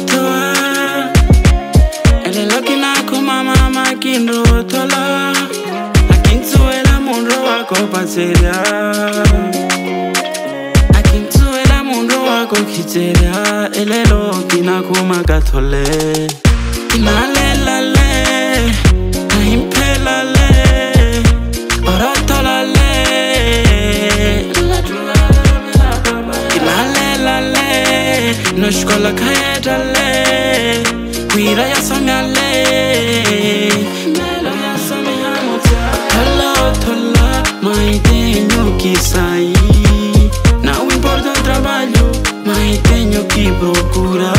toa. Ele loki na kuma mama kinro tola. Akintuela munro wako pateria. Akintuela munro wako kiteria. Ele loki na kuma katole. Inalelale, ahimpelale, orotolale. Inalelale, no shkola kayedale, kwira ya somyale, melo ya somyamuta. Tola tola, maitenyo kisai, na o importa o trabalho, maitenyo que procura.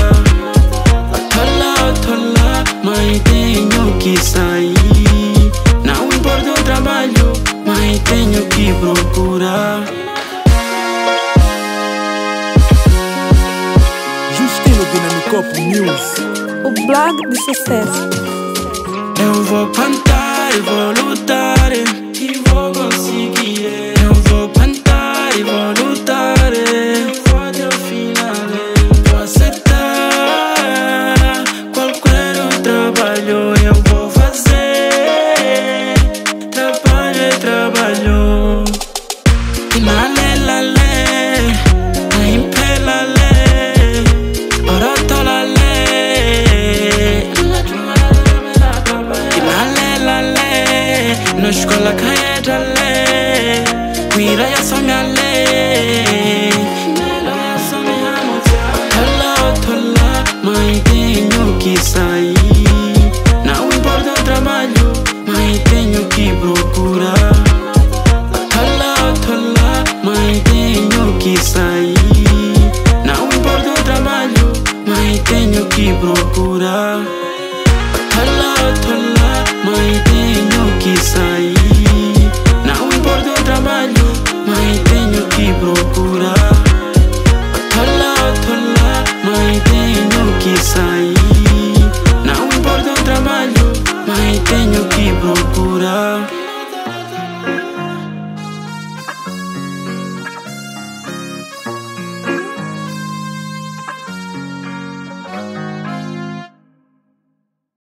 Tola, mas tenho que sair. Não importa o trabalho, mas tenho que procurar. Justino Dinamicop News, o blog de sucesso. Eu vou cantar e vou lutar.